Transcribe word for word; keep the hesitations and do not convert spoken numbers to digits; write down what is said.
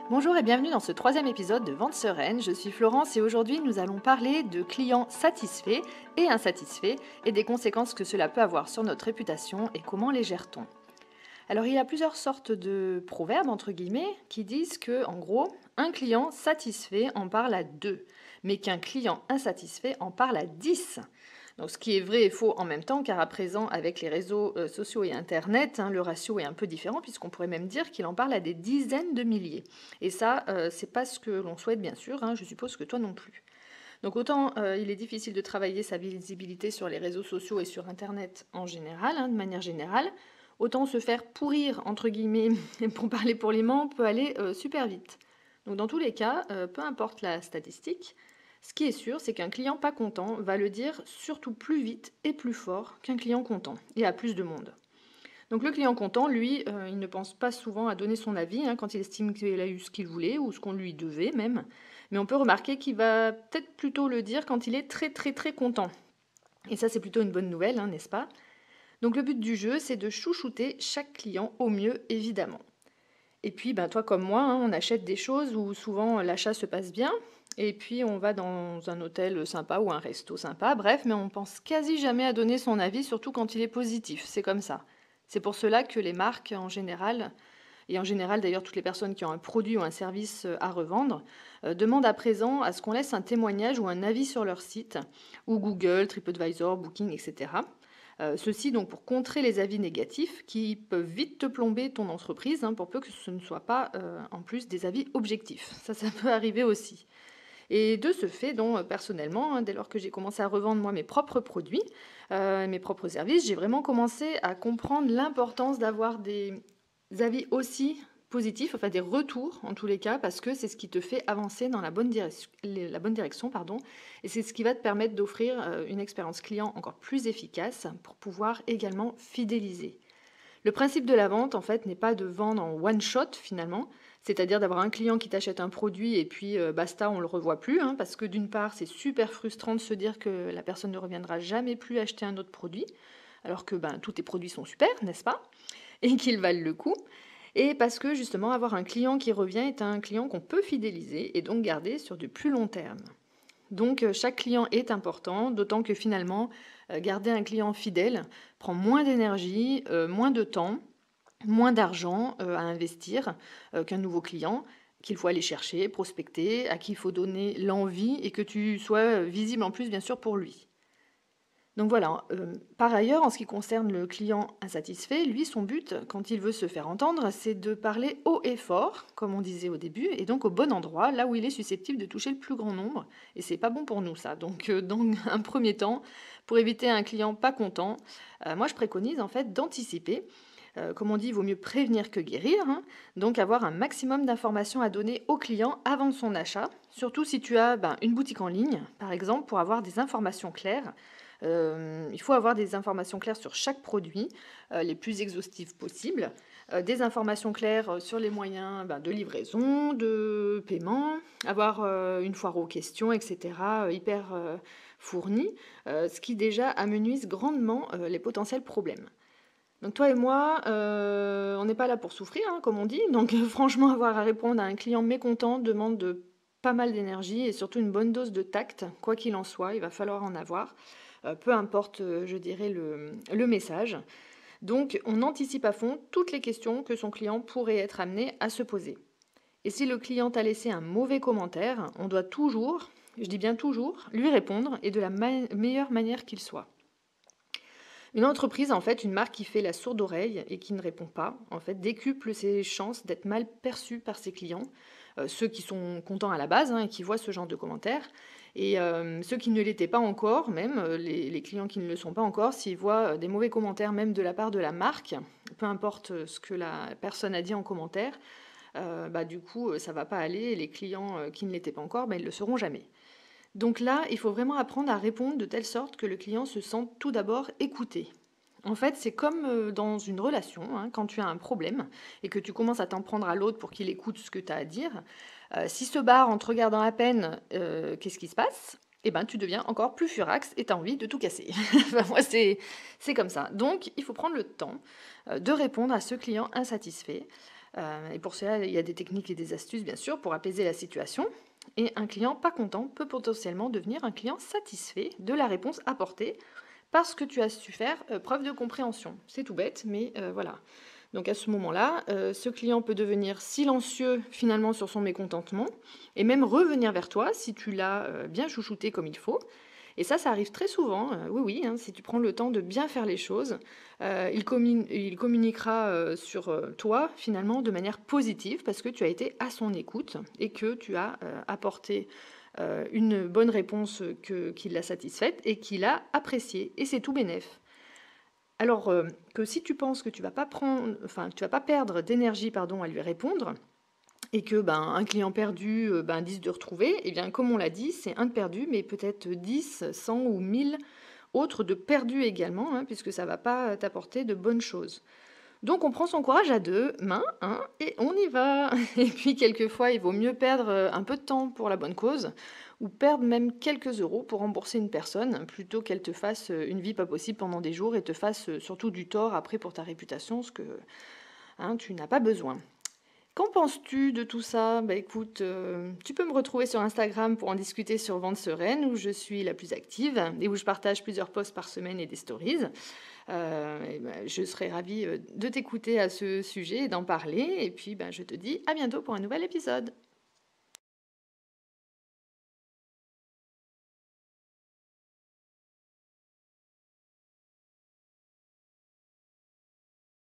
Bonjour et bienvenue dans ce troisième épisode de Vente Sereine. Je suis Florence et aujourd'hui nous allons parler de clients satisfaits et insatisfaits et des conséquences que cela peut avoir sur notre réputation et comment les gère-t-on. Alors il y a plusieurs sortes de proverbes entre guillemets qui disent que en gros un client satisfait en parle à deux, mais qu'un client insatisfait en parle à dix. Donc, ce qui est vrai et faux en même temps, car à présent, avec les réseaux euh, sociaux et Internet, hein, le ratio est un peu différent, puisqu'on pourrait même dire qu'il en parle à des dizaines de milliers. Et ça, euh, c'est pas ce que l'on souhaite, bien sûr, hein, je suppose que toi non plus. Donc autant euh, il est difficile de travailler sa visibilité sur les réseaux sociaux et sur Internet en général, hein, de manière générale, autant se faire pourrir, entre guillemets, pour parler poliment, peut aller euh, super vite. Donc dans tous les cas, euh, peu importe la statistique, ce qui est sûr, c'est qu'un client pas content va le dire surtout plus vite et plus fort qu'un client content, et à plus de monde. Donc le client content, lui, euh, il ne pense pas souvent à donner son avis hein, quand il estime qu'il a eu ce qu'il voulait ou ce qu'on lui devait même, mais on peut remarquer qu'il va peut-être plutôt le dire quand il est très très très content. Et ça, c'est plutôt une bonne nouvelle, hein, n'est-ce pas? Donc le but du jeu, c'est de chouchouter chaque client au mieux, évidemment. Et puis, ben, toi comme moi, hein, on achète des choses où souvent l'achat se passe bien, et puis on va dans un hôtel sympa ou un resto sympa, bref, mais on pense quasi jamais à donner son avis, surtout quand il est positif, c'est comme ça. C'est pour cela que les marques en général, et en général d'ailleurs toutes les personnes qui ont un produit ou un service à revendre, euh, demandent à présent à ce qu'on laisse un témoignage ou un avis sur leur site, ou Google, TripAdvisor, Booking, et cetera. Euh, ceci donc pour contrer les avis négatifs qui peuvent vite te plomber ton entreprise, hein, pour peu que ce ne soit pas euh, en plus des avis objectifs. Ça, ça peut arriver aussi. Et de ce fait, donc, personnellement, hein, dès lors que j'ai commencé à revendre moi mes propres produits, euh, mes propres services, j'ai vraiment commencé à comprendre l'importance d'avoir des avis aussi positifs, enfin des retours en tous les cas, parce que c'est ce qui te fait avancer dans la bonne direction, la bonne direction pardon, et c'est ce qui va te permettre d'offrir euh, une expérience client encore plus efficace pour pouvoir également fidéliser. Le principe de la vente, en fait, n'est pas de vendre en one shot finalement, c'est-à-dire d'avoir un client qui t'achète un produit et puis euh, basta, on le revoit plus, hein, parce que d'une part, c'est super frustrant de se dire que la personne ne reviendra jamais plus acheter un autre produit, alors que ben, tous tes produits sont super, n'est-ce pas? Et qu'ils valent le coup. Et parce que justement, avoir un client qui revient est un client qu'on peut fidéliser et donc garder sur du plus long terme. Donc euh, chaque client est important, d'autant que finalement, euh, garder un client fidèle prend moins d'énergie, euh, moins de temps, moins d'argent euh, à investir euh, qu'un nouveau client qu'il faut aller chercher, prospecter, à qui il faut donner l'envie et que tu sois visible en plus bien sûr pour lui. Donc voilà, euh, par ailleurs, en ce qui concerne le client insatisfait, lui, son but, quand il veut se faire entendre, c'est de parler haut et fort, comme on disait au début, et donc au bon endroit, là où il est susceptible de toucher le plus grand nombre, et c'est pas bon pour nous ça. Donc euh, dans un premier temps, pour éviter un client pas content, euh, moi je préconise en fait d'anticiper. Euh, comme on dit, il vaut mieux prévenir que guérir, hein. Donc avoir un maximum d'informations à donner au client avant son achat, surtout si tu as ben, une boutique en ligne, par exemple, pour avoir des informations claires. Euh, il faut avoir des informations claires sur chaque produit, euh, les plus exhaustives possibles, euh, des informations claires sur les moyens ben, de livraison, de paiement, avoir euh, une foire aux questions, et cetera, euh, hyper euh, fournie, euh, ce qui déjà amenuise grandement euh, les potentiels problèmes. Donc toi et moi, euh, on n'est pas là pour souffrir, hein, comme on dit, donc franchement avoir à répondre à un client mécontent demande de pas mal d'énergie et surtout une bonne dose de tact, quoi qu'il en soit, il va falloir en avoir. Euh, peu importe, euh, je dirais, le, le message. Donc, on anticipe à fond toutes les questions que son client pourrait être amené à se poser. Et si le client t'a laissé un mauvais commentaire, on doit toujours, je dis bien toujours, lui répondre et de la ma- meilleure manière qu'il soit. Une entreprise, en fait, une marque qui fait la sourde oreille et qui ne répond pas, en fait, décuple ses chances d'être mal perçue par ses clients, euh, ceux qui sont contents à la base hein, et qui voient ce genre de commentaires, et euh, ceux qui ne l'étaient pas encore, même euh, les, les clients qui ne le sont pas encore, s'ils voient euh, des mauvais commentaires même de la part de la marque, peu importe ce que la personne a dit en commentaire, euh, bah, du coup, ça ne va pas aller, et les clients euh, qui ne l'étaient pas encore, bah, ils ne le seront jamais. Donc là, il faut vraiment apprendre à répondre de telle sorte que le client se sente tout d'abord écouté. En fait, c'est comme euh, dans une relation, hein, quand tu as un problème et que tu commences à t'en prendre à l'autre pour qu'il écoute ce que tu as à dire. Euh, S'il se barre en te regardant à peine, euh, qu'est-ce qui se passe? Eh ben, tu deviens encore plus furax et tu as envie de tout casser. Enfin, moi, c'est c'est comme ça. Donc, il faut prendre le temps euh, de répondre à ce client insatisfait. Euh, et pour cela, il y a des techniques et des astuces, bien sûr, pour apaiser la situation. Et un client pas content peut potentiellement devenir un client satisfait de la réponse apportée parce que tu as su faire euh, preuve de compréhension. C'est tout bête, mais euh, voilà. Donc à ce moment-là, euh, ce client peut devenir silencieux finalement sur son mécontentement et même revenir vers toi si tu l'as euh, bien chouchouté comme il faut. Et ça, ça arrive très souvent, euh, oui, oui, hein, si tu prends le temps de bien faire les choses, euh, il, communi- il communiquera euh, sur euh, toi finalement de manière positive parce que tu as été à son écoute et que tu as euh, apporté euh, une bonne réponse que, qui l'a satisfaite et qu'il a appréciée. Et c'est tout bénef. Alors euh, que si tu penses que tu vas pas prendre, enfin, que tu vas pas perdre d'énergie pardon, à lui répondre, et que ben, un client perdu, euh, ben, dix de retrouver, et bien comme on l'a dit, c'est un de perdu, mais peut-être dix, cent ou mille autres de perdus également, hein, puisque ça ne va pas t'apporter de bonnes choses. Donc on prend son courage à deux mains hein, et on y va. Et puis quelquefois, il vaut mieux perdre euh, un peu de temps pour la bonne cause ou perdre même quelques euros pour rembourser une personne plutôt qu'elle te fasse euh, une vie pas possible pendant des jours et te fasse euh, surtout du tort après pour ta réputation, ce que hein, tu n'as pas besoin. Qu'en penses-tu de tout ça? Bah écoute, euh, tu peux me retrouver sur Instagram pour en discuter sur Vente Sereine, où je suis la plus active et où je partage plusieurs posts par semaine et des stories. Euh, et bah, je serai ravie euh, de t'écouter à ce sujet et d'en parler. Et puis bah, je te dis à bientôt pour un nouvel épisode.